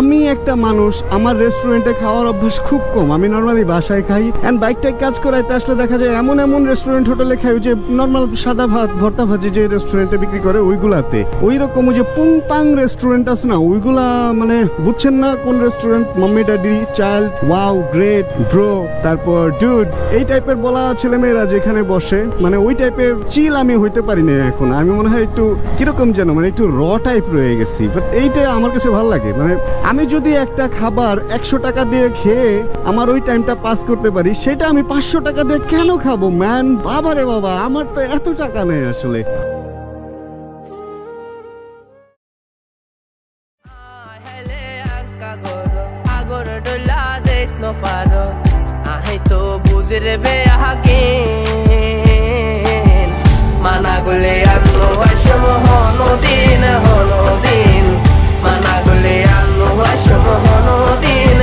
আমি একটা মানুষ, আমার রেস্টুরেন্টে খাওয়ার অভ্যাস খুব কম, আমি নর্মালি বাসায় খাই। অ্যান্ড বাইকটাই কাজ করাইতে আসলে দেখা যায় এমন এমন রেস্টুরেন্ট হোটেলে খাই যে নর্মাল সাদা ভাত ভর্তা ভাজি যে রেস্টুরেন্টে বিক্রি করে ওইগুলাতে, ওই রকম ওই যে পুং পাং রেস্টুরেন্ট আছে না, ওইগুলা মানে বুঝছেন না কোন restaurant, mummy daddy, child, wow, great, bro, তারপর ডুড, এই টাইপের বলা ছেলেমেয়েরা যেখানে বসে, মানে ওই টাইপের চিল আমি হইতে পারি না এখন। আমি মনে হয় একটু কিরকম যেন মানে একটু র টাইপ রয়ে গেছি, বাট এইটা আমার কাছে ভালো লাগে। মানে আমি যদি একটা খাবার 100 টাকা দিয়ে খেয়ে আমার ওই টাইমটা পাস করতে পারি, সেটা আমি 500 টাকা দিয়ে কেন খাবো ম্যান? বাবা রে বাবা, আমার তো এত টাকা নেই আসলে। Managule annu ashmo hono din managule annu ashmo hono din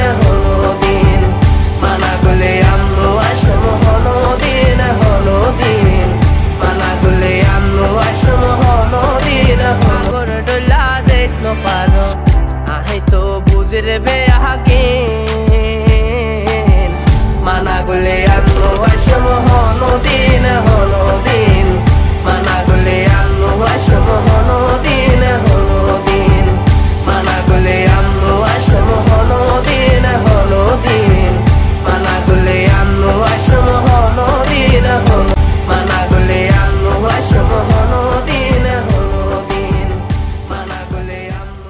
managule annu ashmo hono din managule annu ashmo hono din agor dola det no paro ahe to bujrebe ahakin managule annu ashmo hono din managule annu ashmo hono din managule annu ashmo hono din managule annu ashmo hono din managule annu ashmo hono din managule annu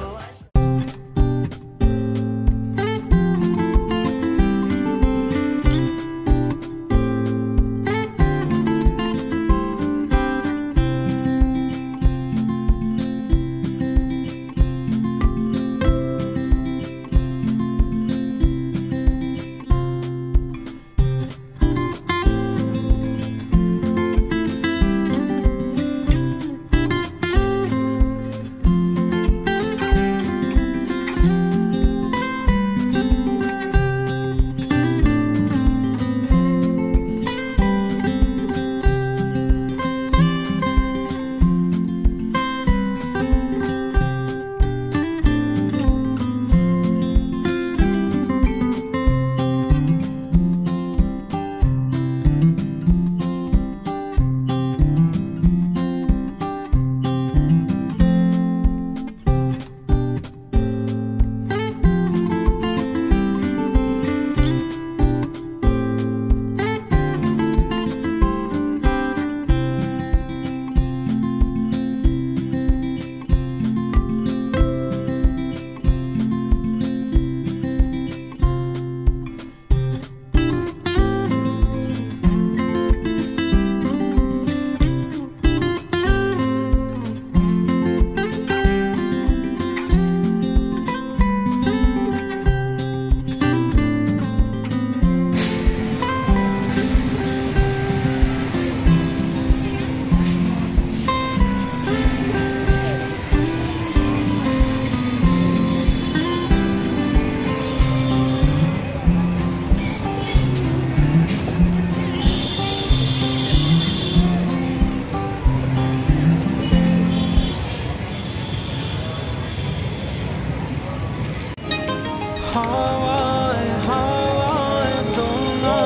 হাওয়ায় হাওয়ায় দোলা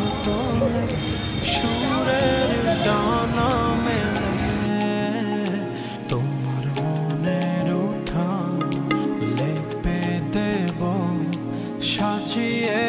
দোলে সুরের ডানা মেলে তোমার মনের উঠান লেপে দেব সাজিয়ে